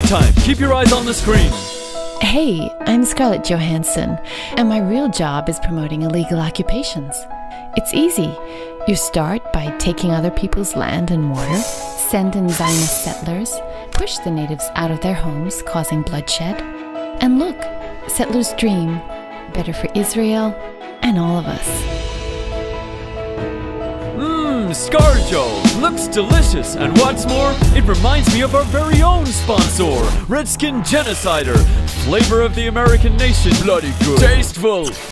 time, keep your eyes on the screen. Hey, I'm Scarlett Johansson, and my real job is promoting illegal occupations. It's easy. You start by taking other people's land and water, send in Zionist settlers, push the natives out of their homes, causing bloodshed. And look, settlers' dream, better for Israel and all of us. Scarjo looks delicious, and what's more, it reminds me of our very own sponsor, Redskin Genocider. Flavor of the American nation, bloody good. Tasteful.